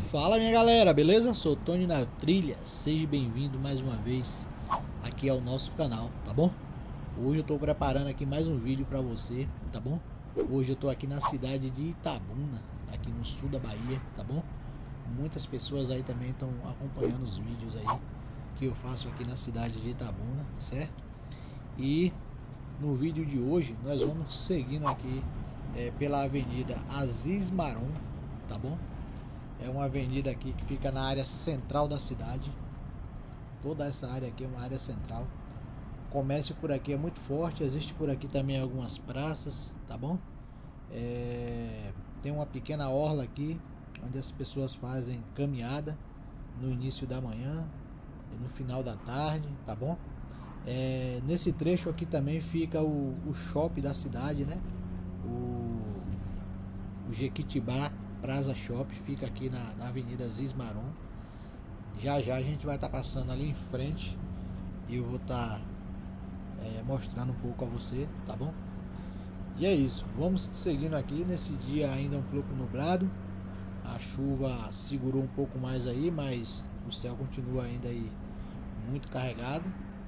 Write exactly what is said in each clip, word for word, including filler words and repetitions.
Fala minha galera, beleza? Sou Tony na trilha, seja bem-vindo mais uma vez aqui ao nosso canal, tá bom? Hoje eu tô preparando aqui mais um vídeo para você, tá bom? Hoje eu tô aqui na cidade de Itabuna, aqui no sul da Bahia, tá bom? Muitas pessoas aí também estão acompanhando os vídeos aí que eu faço aqui na cidade de Itabuna, certo? E no vídeo de hoje nós vamos seguindo aqui é, pela avenida Aziz Maron, tá bom? É uma avenida aqui que fica na área central da cidade. Toda essa área aqui é uma área central. O comércio por aqui é muito forte. Existe por aqui também algumas praças, tá bom? É... Tem uma pequena orla aqui, onde as pessoas fazem caminhada no início da manhã e no final da tarde, tá bom? É... Nesse trecho aqui também fica o, o shopping da cidade, né? O, o Jequitibá Praça Shop, fica aqui na, na Avenida Aziz Maron. Já já a gente vai estar tá passando ali em frente e eu vou estar tá, é, mostrando um pouco a você, tá bom? E é isso, vamos seguindo aqui nesse dia ainda um pouco nublado. A chuva segurou um pouco mais aí, mas o céu continua ainda aí muito carregado.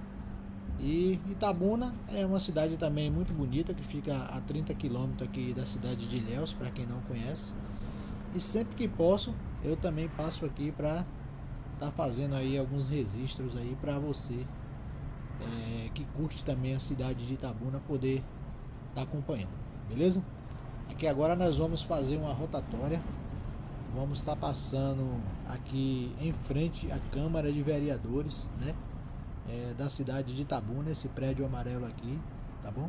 E Itabuna é uma cidade também muito bonita, que fica a trinta quilômetros aqui da cidade de Ilhéus, para quem não conhece. E sempre que posso, eu também passo aqui para estar tá fazendo aí alguns registros aí para você é, que curte também a cidade de Itabuna poder estar tá acompanhando, beleza? Aqui agora nós vamos fazer uma rotatória. Vamos estar tá passando aqui em frente à Câmara de Vereadores, né? É, da cidade de Itabuna, esse prédio amarelo aqui, tá bom?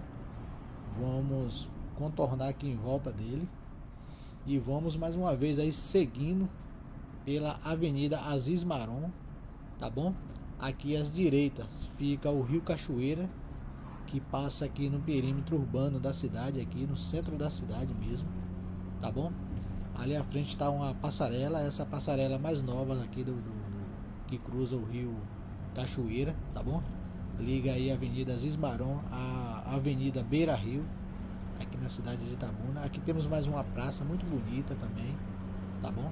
Vamos contornar aqui em volta dele. E vamos mais uma vez aí seguindo pela Avenida Aziz Maron, tá bom? Aqui às direitas fica o Rio Cachoeira, que passa aqui no perímetro urbano da cidade, aqui no centro da cidade mesmo, tá bom? Ali à frente está uma passarela, essa passarela mais nova aqui do, do, do que cruza o Rio Cachoeira, tá bom? Liga aí a Avenida Aziz Maron à Avenida Beira Rio, aqui na cidade de Itabuna. Aqui temos mais uma praça muito bonita também, tá bom?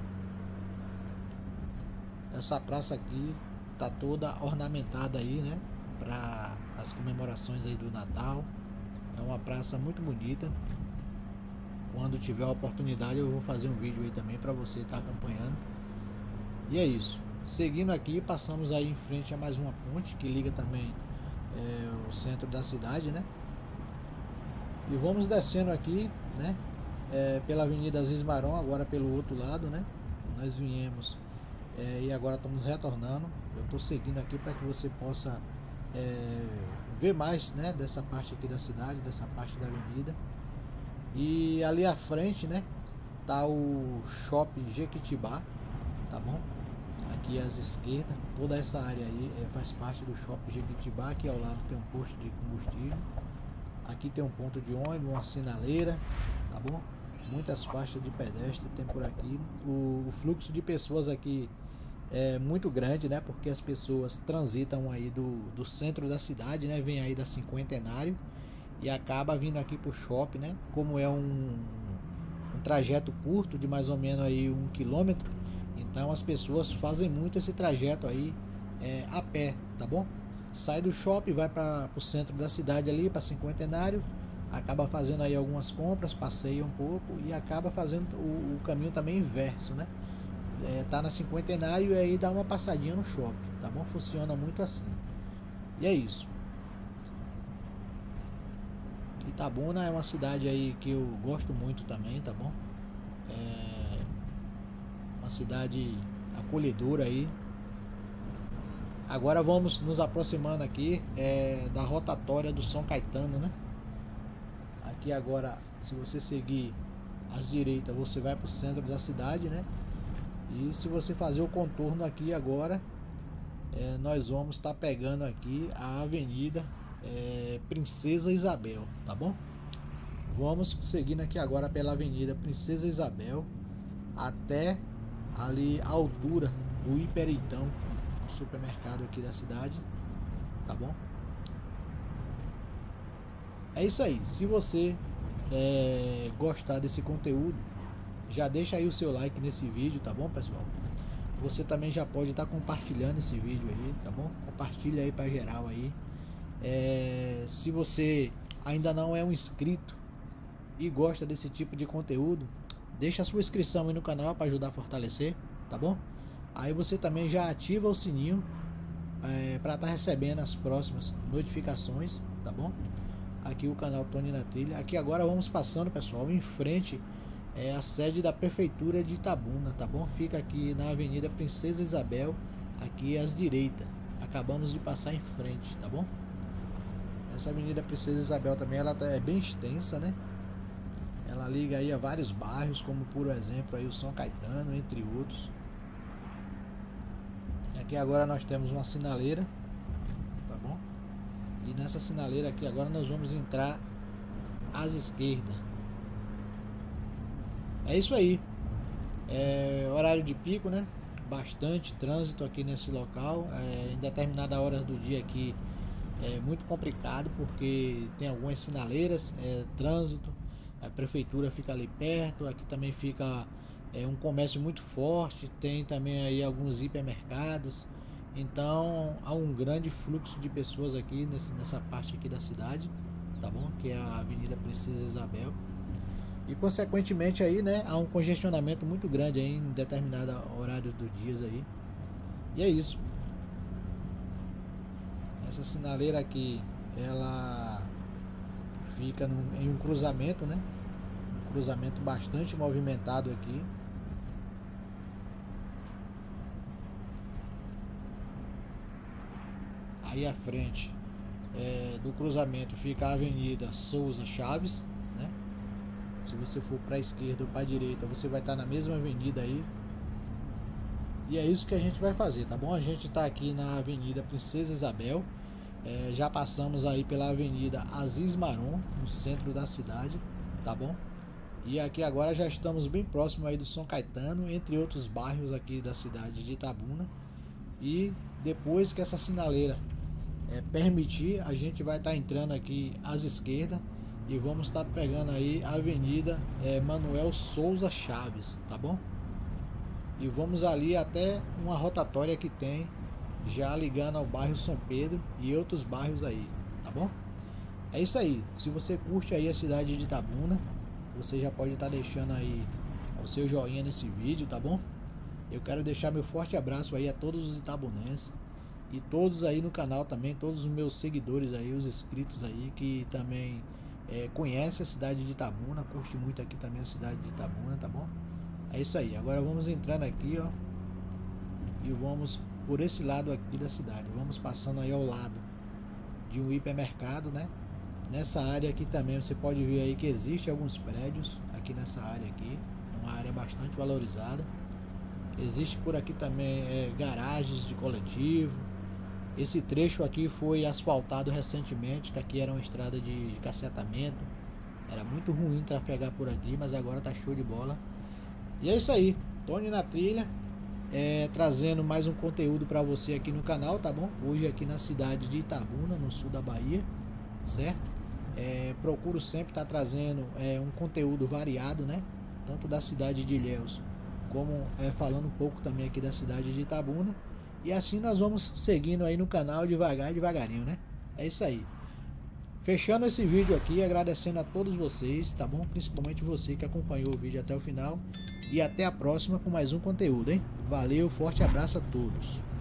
Essa praça aqui tá toda ornamentada aí, né, para as comemorações aí do Natal. É uma praça muito bonita. Quando tiver a oportunidade eu vou fazer um vídeo aí também para você estar tá acompanhando. E é isso. Seguindo aqui, passamos aí em frente a mais uma ponte que liga também é, o centro da cidade, né? E vamos descendo aqui, né, é, pela Avenida Aziz Maron, agora pelo outro lado, né? Nós viemos é, e agora estamos retornando. Eu estou seguindo aqui para que você possa é, ver mais, né, dessa parte aqui da cidade, dessa parte da avenida. E ali à frente, né, tá o Shopping Jequitibá, tá bom? Aqui às esquerdas, toda essa área aí é, faz parte do Shopping Jequitibá. Aqui ao lado tem um posto de combustível. Aqui tem um ponto de ônibus, uma sinaleira, tá bom? Muitas faixas de pedestre tem por aqui. O, o fluxo de pessoas aqui é muito grande, né? Porque as pessoas transitam aí do, do centro da cidade, né? Vem aí da Cinquentenário e acaba vindo aqui pro shopping, né? Como é um, um trajeto curto de mais ou menos aí um quilômetro, então as pessoas fazem muito esse trajeto aí é, a pé, tá bom? Sai do shopping, vai para o centro da cidade ali, para Cinquentenário, acaba fazendo aí algumas compras, passeia um pouco e acaba fazendo o, o caminho também inverso, né? É, tá na Cinquentenário e aí dá uma passadinha no shopping, tá bom? Funciona muito assim. E é isso. Itabuna é uma cidade aí que eu gosto muito também, tá bom? É uma cidade acolhedora aí. Agora vamos nos aproximando aqui é, da rotatória do São Caetano, né? Aqui agora, se você seguir às direitas, você vai para o centro da cidade, né? E se você fazer o contorno aqui agora, é, nós vamos estar tá pegando aqui a Avenida é, Princesa Isabel, tá bom? Vamos seguindo aqui agora pela Avenida Princesa Isabel até ali a altura do Hiperitão, supermercado aqui da cidade, tá bom? É isso aí. Se você é, gostar desse conteúdo, já deixa aí o seu like nesse vídeo, tá bom, pessoal? Você também já pode estar tá compartilhando esse vídeo aí, tá bom? Compartilha aí para geral aí. É, se você ainda não é um inscrito e gosta desse tipo de conteúdo, deixa a sua inscrição aí no canal para ajudar a fortalecer, tá bom? Aí você também já ativa o sininho é, para estar tá recebendo as próximas notificações, tá bom? Aqui o canal Tony na Trilha. Aqui agora vamos passando, pessoal, em frente é a sede da prefeitura de Itabuna, tá bom? Fica aqui na Avenida Princesa Isabel, aqui às direitas. Acabamos de passar em frente, tá bom? Essa Avenida Princesa Isabel também ela é bem extensa, né? Ela liga aí a vários bairros, como por exemplo aí o São Caetano, entre outros. Aqui agora nós temos uma sinaleira, tá bom? E nessa sinaleira aqui agora nós vamos entrar às esquerdas. É isso aí. É horário de pico, né? Bastante trânsito aqui nesse local. É, em determinada hora do dia aqui é muito complicado porque tem algumas sinaleiras, é, trânsito. A prefeitura fica ali perto. Aqui também fica é, um comércio muito forte. Tem também aí alguns hipermercados. Então há um grande fluxo de pessoas aqui nesse, nessa parte aqui da cidade, tá bom? Que é a Avenida Princesa Isabel. E consequentemente aí, né, há um congestionamento muito grande aí em determinado horário dos dias aí. E é isso. Essa sinaleira aqui, ela fica no, em um cruzamento, né? Um cruzamento bastante movimentado aqui. Aí à frente é, do cruzamento fica a Avenida Souza Chaves, né? Se você for para a esquerda ou para a direita, você vai estar na mesma avenida aí. E é isso que a gente vai fazer, tá bom? A gente está aqui na Avenida Princesa Isabel. É, já passamos aí pela Avenida Aziz Maron, no centro da cidade, tá bom? E aqui agora já estamos bem próximo aí do São Caetano, entre outros bairros aqui da cidade de Itabuna. E depois que essa sinaleira é, permitir, a gente vai estar tá entrando aqui às esquerdas e vamos estar tá pegando aí a Avenida é, Manuel Souza Chaves, tá bom? E vamos ali até uma rotatória que tem já ligando ao bairro São Pedro e outros bairros aí, tá bom? É isso aí. Se você curte aí a cidade de Itabuna, você já pode estar tá deixando aí o seu joinha nesse vídeo, tá bom? Eu quero deixar meu forte abraço aí a todos os itabunenses e todos aí no canal também, todos os meus seguidores aí, os inscritos aí que também é, conhecem a cidade de Itabuna, curte muito aqui também a cidade de Itabuna, tá bom? É isso aí. Agora vamos entrando aqui, ó, e vamos por esse lado aqui da cidade. Vamos passando aí ao lado de um hipermercado, né? Nessa área aqui também você pode ver aí que existe alguns prédios aqui nessa área aqui, uma área bastante valorizada. Existe por aqui também é, garagens de coletivo. Esse trecho aqui foi asfaltado recentemente, que aqui era uma estrada de, de cacetamento. Era muito ruim trafegar por aqui, mas agora tá show de bola. E é isso aí, Tony na Trilha, é, trazendo mais um conteúdo para você aqui no canal, tá bom? Hoje aqui na cidade de Itabuna, no sul da Bahia, certo? É, procuro sempre estar tá trazendo é, um conteúdo variado, né? Tanto da cidade de Ilhéus, como é, falando um pouco também aqui da cidade de Itabuna. E assim nós vamos seguindo aí no canal devagar, devagarinho, né? É isso aí. Fechando esse vídeo aqui, agradecendo a todos vocês, tá bom? Principalmente você que acompanhou o vídeo até o final. E até a próxima com mais um conteúdo, hein? Valeu, forte abraço a todos.